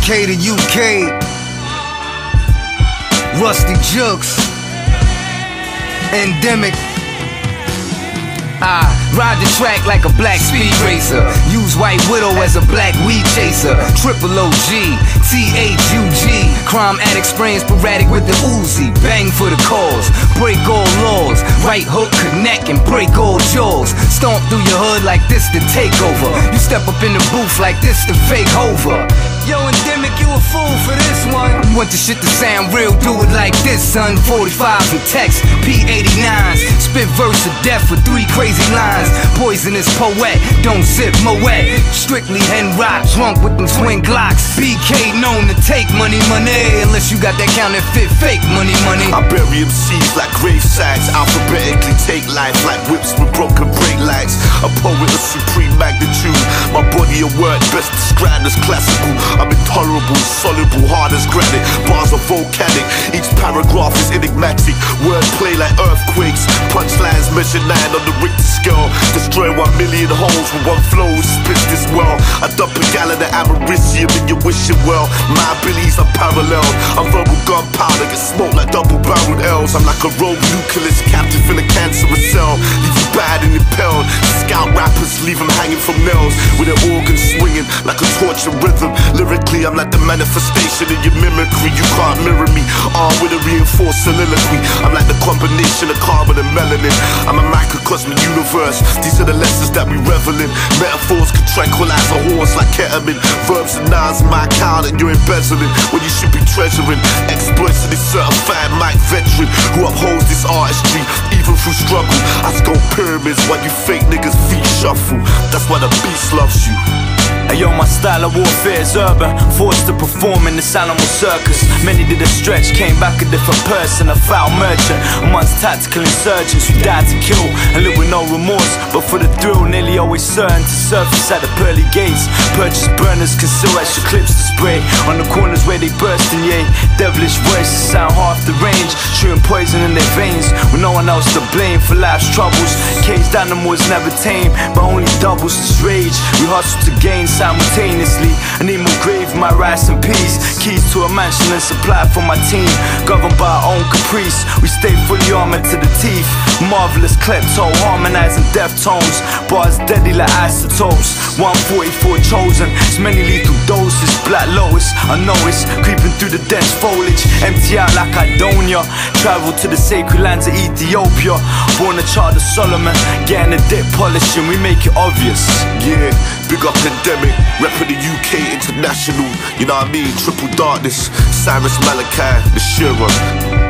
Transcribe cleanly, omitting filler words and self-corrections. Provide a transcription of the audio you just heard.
BK to UK, Rusty Jux, Endemic. I ride the track like a black speed racer. Use White Widow as a black weed chaser. Triple OG, THUG. Crime addict spraying sporadic with the Uzi. Bang for the cause, break all laws. Right hook, connect and break all jaws. Stomp through your hood like this the takeover. You step up in the booth like this the fake Hover. Yo, Endemic, you a fool for this one. You want the shit to sound real, do it like this, son. 45s and text, P89s. Spit verse of death with 3 crazy lines. Poisonous poet, don't sip Moet. Strictly hen rock, drunk with them twin Glocks. BK known to take money, unless you got that counterfeit fake money. I bury MCs like grave sites. Alphabetically take life like whips with broken brake lights. A poet of supreme magnitude. My body of work best described as classical. I'm intolerable, soluble, hard as granite. Bars are volcanic, each paragraph is enigmatic. Wordplay like earthquakes, punchlines measure 9 on the Richter scale. Destroy 1 million holes with one flow, spits this well. I dump a gallon of americium in your wishing well. My abilities are parallel. I'm verbal gunpowder, get smoked like double-barreled L's. I'm like a rogue nucleus, captive in a cancerous cell. Leave you bad and impelled. Scout rappers, leave them hanging from nails. With their organs swinging like a torture rhythm. Lyrically, I'm like the manifestation of your mimicry. You can't mirror me, armed with a reinforced soliloquy. I'm like the combination of carbon and melanin. I'm a microcosmic universe. These are the lessons that we revel in. Metaphors can tranquilize a horse like ketamine. Verbs and nouns, my account, and you're embezzling when you should be treasuring. Exploits of this certified mic veteran who upholds this artistry even through struggle. I sculpt pyramids while you fake niggas feet shuffle. That's why the beast loves you. Ayo, my style of warfare is urban. Forced to perform in this animal circus. Many did a stretch, came back a different person. A foul merchant amongst tactical insurgents who died to kill and live with no remorse, but for the thrill, nearly always certain to surface at the pearly gates. Purchase burners, conceal extra clips to spray on the corners where they burst in, yea. Devilish voices sound half the range, shooting poison in their veins with no one else to blame for life's troubles. Caged animals never tame, but only doubles this rage. We hustle to gain simultaneously. I need more grave, my rice and peas. Keys to a mansion and supply for my team. Governed by our own caprice, we stay fully armored to the teeth. Marvelous klepto, harmonizing death tones. Bars deadly like isotopes. 144 chosen, it's many lethal doses. Black Lotus, I know it's creeping through the dense foliage. Empty out like Idonia. Travel to the sacred lands of Ethiopia. Born a child of Solomon, getting a dip polishing, we make it obvious. Yeah, big up Endemic, reppin' the UK international. You know what I mean? Triple Darkness, Cyrus Malachi, the Shearer.